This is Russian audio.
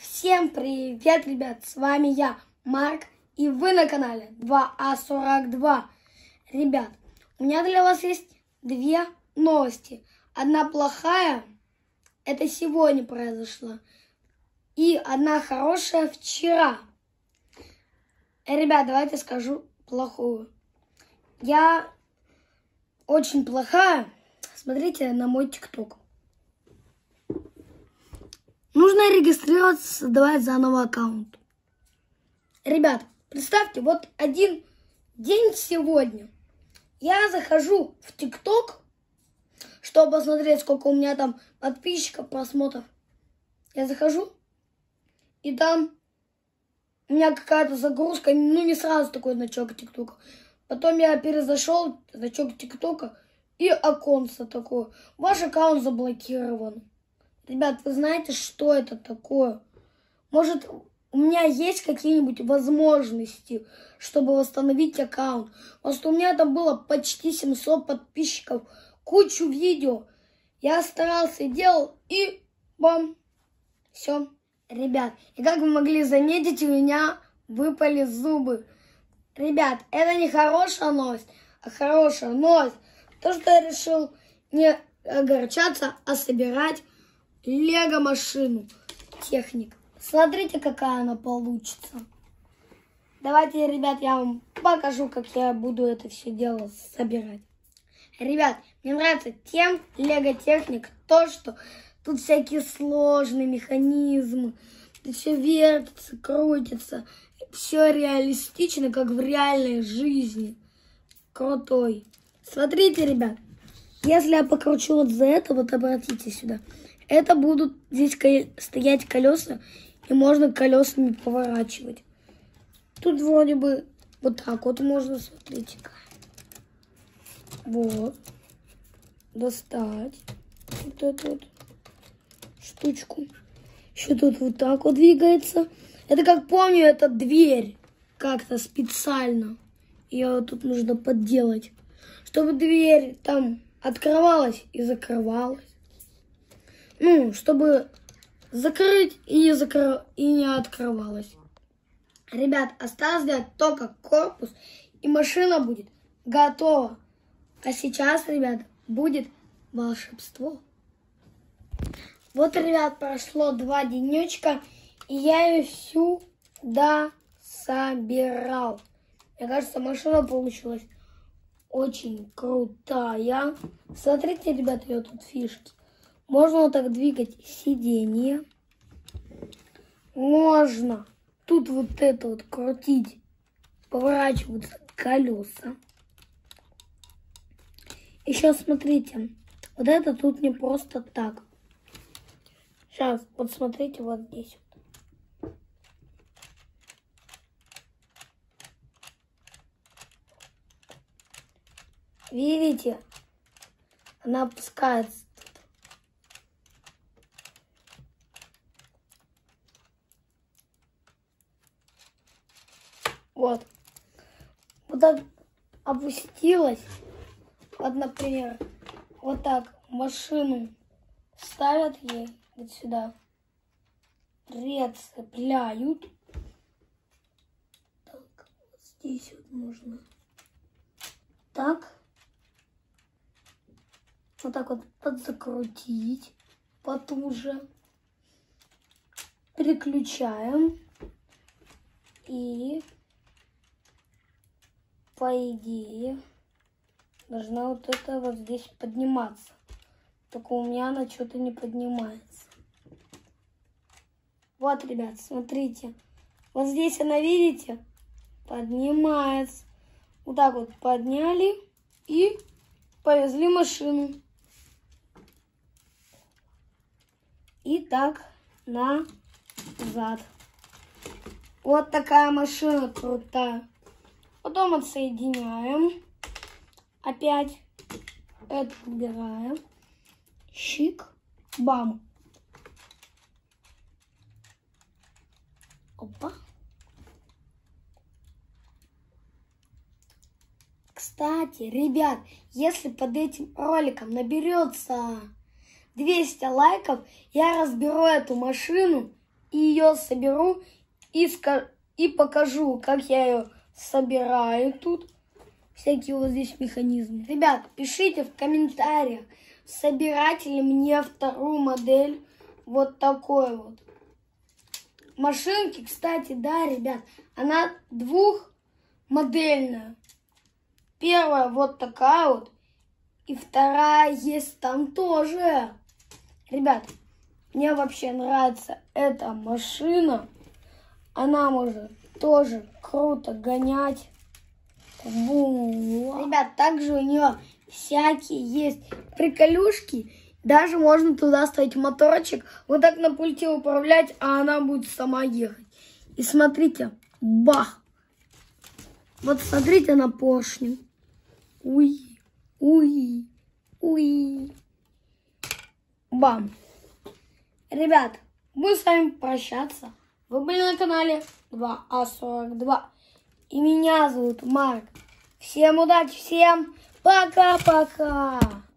Всем привет, ребят! С вами я, Марк, и вы на канале 2А42. Ребят, у меня для вас есть две новости. Одна плохая, это сегодня произошло, и одна хорошая вчера. Ребят, давайте скажу плохую. Я очень плохая. Смотрите на мой ТикТок. Нужно регистрироваться, создавать заново аккаунт. Ребят, представьте, вот один день сегодня. Я захожу в ТикТок, чтобы посмотреть, сколько у меня там подписчиков, просмотров. Я захожу, и там у меня какая-то загрузка, ну не сразу такой значок ТикТока. Потом я перезашел, значок ТикТока, и оконце такое. Ваш аккаунт заблокирован. Ребят, вы знаете, что это такое? Может, у меня есть какие-нибудь возможности, чтобы восстановить аккаунт? Просто у меня там было почти 700 подписчиков, кучу видео. Я старался, делал, и бам, все. Ребят, и как вы могли заметить, у меня выпали зубы. Ребят, это не хорошая новость, а хорошая новость. То, что я решил не огорчаться, а собирать лего-машину техник. Смотрите, какая она получится. Давайте, ребят, я вам покажу, как я буду это все дело собирать. Ребят, мне нравится тем лего-техник то, что тут всякие сложные механизмы. Тут все вертится, крутится. Все реалистично, как в реальной жизни. Крутой. Смотрите, ребят. Если я покручу вот за это, вот обратите сюда. Это будут здесь стоять колеса, и можно колесами поворачивать. Тут вроде бы вот так вот можно, смотрите-ка. Вот. Достать вот эту вот штучку. Еще тут вот так вот двигается. Это, как помню, это дверь как-то специально. Ее вот тут нужно подделать, чтобы дверь там открывалась и закрывалась. Ну, чтобы закрыть и не открывалась. Ребят, осталось сделать только корпус, и машина будет готова. А сейчас, ребят, будет волшебство. Вот, ребят, прошло 2 денечка, и я ее всю собирал. Мне кажется, машина получилась очень крутая. Смотрите, ребят, ее тут фишки. Можно вот так двигать сиденье. Можно тут вот это вот крутить, поворачиваются колеса. Еще смотрите, вот это тут не просто так. Сейчас, вот смотрите, вот здесь вот. Видите? Она опускается. Вот. Вот так опустилась. Вот, например, вот так машину ставят ей вот сюда. Прицепляют. Так, вот здесь вот можно. Так. Вот так вот подзакрутить потуже. Переключаем. И по идее должна вот это вот здесь подниматься. Только у меня она что-то не поднимается. Вот, ребят, смотрите. Вот здесь она, видите, поднимается. Вот так вот подняли и повезли машину. И так назад. Вот такая машина крутая. Потом отсоединяем. Опять это убираем. Щик. Бам. Опа. Кстати, ребят, если под этим роликом наберется 200 лайков, я разберу эту машину и ее соберу и покажу, как я ее собираю тут. Всякие вот здесь механизмы. Ребят, пишите в комментариях, собирать ли мне вторую модель вот такой вот машинки. Кстати, да, ребят, она двухмодельная. Первая вот такая вот, и вторая есть там тоже. Ребят, мне вообще нравится эта машина. Она может тоже круто гонять. Ребят, также у нее всякие есть приколюшки. Даже можно туда ставить моторчик. Вот так на пульте управлять, а она будет сама ехать. И смотрите, бах. Вот смотрите на поршню. Уи, уи, уи. Бам. Ребят, мы с вами прощаться. Вы были на канале 2А42. И меня зовут Марк. Всем удачи, всем пока-пока.